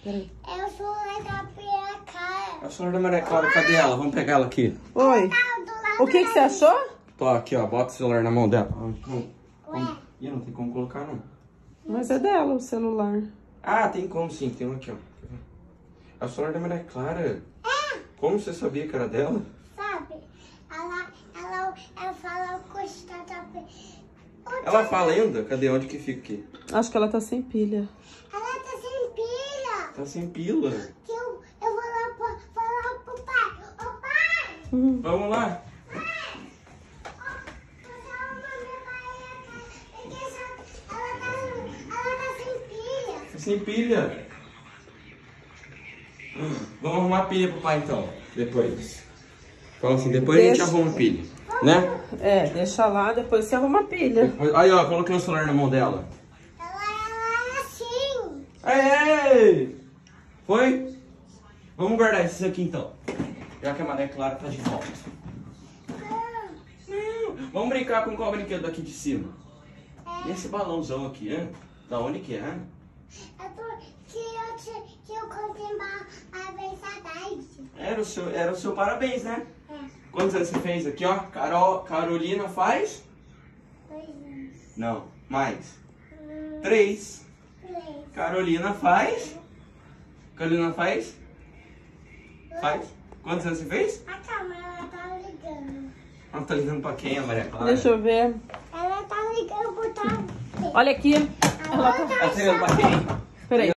Peraí. Eu sou da Maria Clara. A senhora da Maria Clara, cadê ela? Vamos pegar ela aqui. Oi. O que você achou? Tô aqui, ó. Bota o celular na mão dela. Ué. Ih, não tem como colocar, não. Mas é dela o celular. Ah, tem como sim. Tem um aqui, ó. A senhora da Maria Clara. Como você sabia que era dela? Sabe? Ela fala coisa da... Ela fala ainda? Cadê? Onde que fica aqui? Acho que ela tá sem pilha. Ela tá sem pilha. Tá sem pila. Que eu vou lá falar pro pai. Ô pai! Vamos lá. Tá sem pilha. Vamos arrumar pilha pro pai então. Depois. Fala assim, depois a gente arruma pilha. Né? É, deixa lá, depois você arruma a pilha. Aí, ó, coloquei o celular na mão dela. Ela é assim. Ei! Foi? Vamos guardar esses aqui então. Já que a Maria Clara tá de volta. Não. Vamos brincar com qual brinquedo daqui de cima? E esse balãozão aqui, hein? Da onde que é? Que eu contei parabéns à tarde. Era o seu parabéns, né? É. Quantos anos você fez aqui, ó? Carolina faz? 2 anos. Não, mais. 3. 3. Carolina faz? Carolina faz? Faz? Quantos anos você fez? A câmera tá ligando. Ela tá ligando pra quem, a Maria Clara? Deixa eu ver. Ela tá ligando pro tal. Olha aqui. Ela tá... Ela tá ligando pra quem? Peraí.